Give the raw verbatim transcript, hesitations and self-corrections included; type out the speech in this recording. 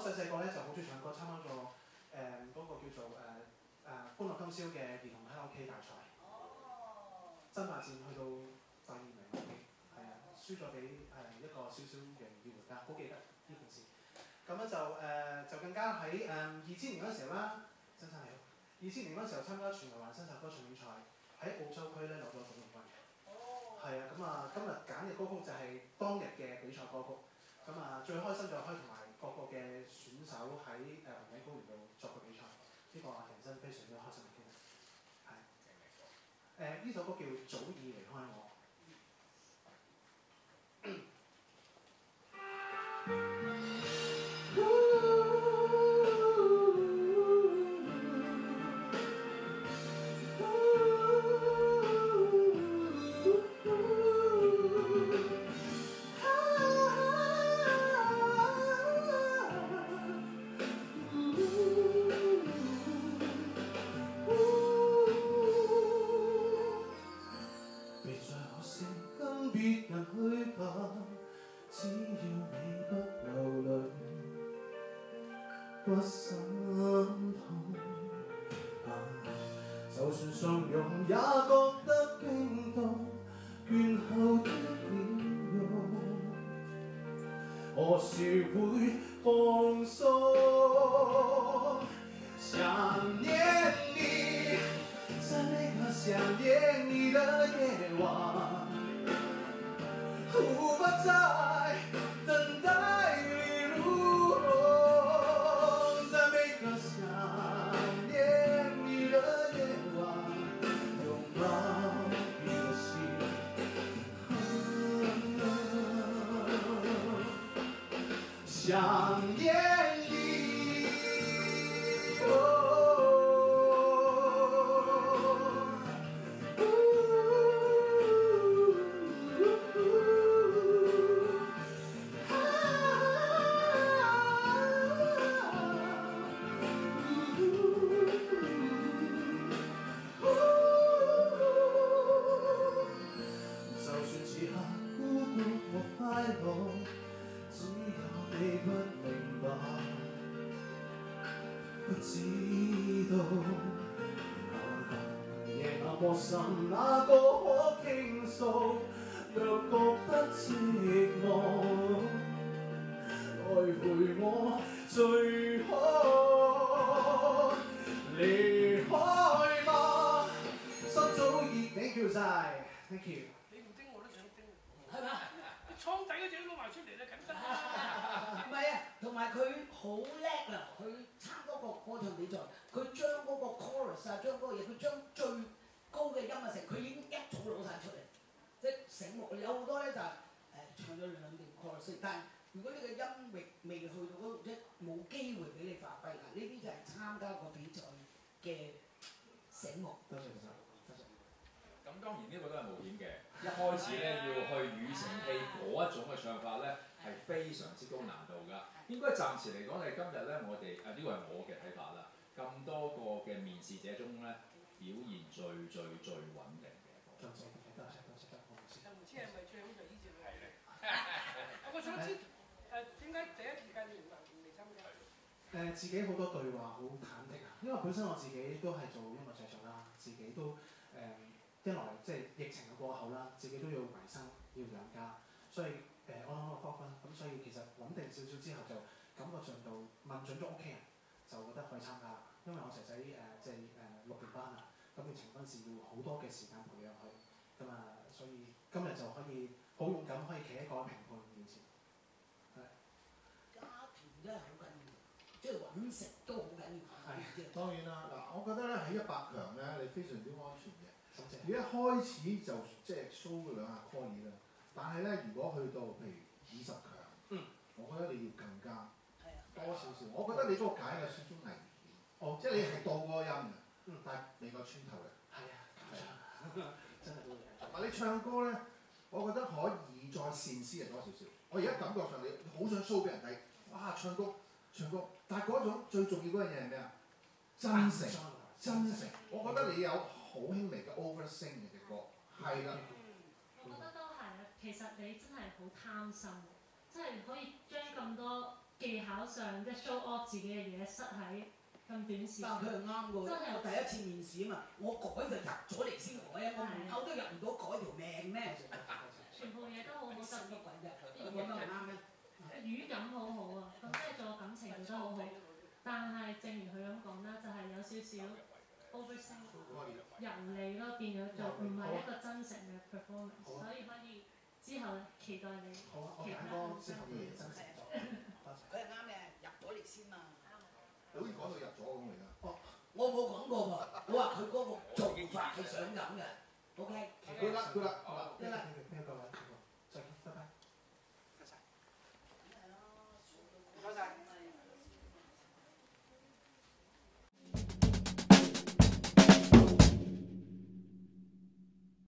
細細個咧就好中意唱歌，參加咗誒嗰個叫做誒誒歡樂今宵嘅兒童卡拉 OK 大賽。爭霸戰去到第二名啦，係啊，輸咗俾誒一個少少嘅演員家，好記得呢件事。咁咧就誒、呃、就更加喺誒二千年嗰陣時候啦，真真係好。二千年嗰陣時候參加全球華人新秀歌唱比賽，喺澳洲區咧攞咗總冠軍。係啊，咁啊今日揀嘅歌曲就係當日嘅比賽歌曲。咁啊最開心就可以同埋各個嘅選手喺誒雲頂高原度作個比賽，呢、這個啊人生非常之開心嘅經歷。係。誒呢首歌叫《早已離開我》。不心痛，啊！就算相擁也覺得冰凍，倦後的臉容，何時會放鬆？想念你，在每個想念你的夜晚，無法再等待你入夢。想念你，哦，就算此刻孤獨和快樂，只有你不明白，不知道夜那麼深，哪個可傾訴？若覺得寂寞，來陪我最好離開吧。心早已 thank you 晒 ，thank you。 你唔叮我都想叮，係咪？你倉底嗰隻都攞埋出嚟啦，緊得啊！ 唔係啊，同埋佢好叻啊！佢參嗰個歌唱比賽，佢將嗰個 chorus 啊，將嗰個嘢，佢將最高嘅音啊成，佢已經一早攞晒出嚟，即係醒目。有好多咧就係、是、誒、呃、唱咗兩段 chorus， 但係如果你嘅音域未去到嗰度，即係冇機會俾你發揮嗱，呢啲就係參加個比賽嘅醒目。 多謝晒，多謝。 咁當然呢個都係冒險嘅，一開始咧要去庾澄慶嗰一種嘅唱法咧係非常之高難度㗎。應該暫時嚟講，你今日咧我哋啊呢個係我嘅睇法啦。咁多個嘅面試者中咧，表現最最最穩定嘅一個。 多謝多謝多謝，我唔知。 唔知係咪最好就呢隻？係咧。我想知誒點解第一時間你唔嚟唔嚟參加？ 誒自己好多對話好忐忑啊，因為本身我自己都係做音樂製作啦，自己都誒。呃一來即係疫情嘅過後啦，自己都要維生，要養家，所以誒、呃、我諗我科分，咁所以其實穩定少少之後就感覺上到問準咗屋企人，就覺得可以參加，因為我仔仔誒即係誒六年班啊，咁要呈分試要好多嘅時間培養佢，咁啊所以今日就可以好勇敢可以企喺個評判面前，係。 家庭真係好緊要，即係揾食都好緊要。係。 當然啦，嗱，我覺得咧喺一百強咧，你非常之安全嘅。 謝謝。 如果一開始就即係 show 嗰兩下 call 啦，但係咧如果去到譬如二十強， 嗯， 我覺得你要更加多少少。 嗯、 我覺得你嗰個解嘅算中危險，哦，即係你係到嗰個音嘅，嗯，但係你個穿透力係啊，係啊，真係都嗱你唱歌咧，我覺得可以再善思人多少少。我而家感覺上你好想 show 俾人睇，哇唱歌唱歌，但係嗰種最重要嗰樣嘢係咩啊？真誠，真誠。我覺得你有好輕微嘅 oversing 嘅隻歌，係啦。 我覺得都係啊，其實你真係好貪心，真係可以將咁多技技巧上即係 show off 自己嘅嘢，塞喺咁短時間。 但佢係啱嘅， 真係我第一次面試啊嘛，我改就入咗嚟先改啊，我門口都入唔到，改條命咩？ 全部嘢都好好乜特別， 鬼啫？我覺得唔啱咩？ 語感好好啊，咁即係做感情做得好好。但係正如佢咁講啦，就係、是、有少少 oversell 油膩咯，變咗做唔係一個真誠嘅 performance，所以可以之後期待你好啊，我其揀他歌先可以真誠咗。多謝。 佢係啱嘅，入咗嚟先嘛。 你好似講到入咗咁嚟㗎。 我冇講過喎，我話佢嗰個做法係想咁嘅。OK。 good 啦，good 啦，好啦。 一啦。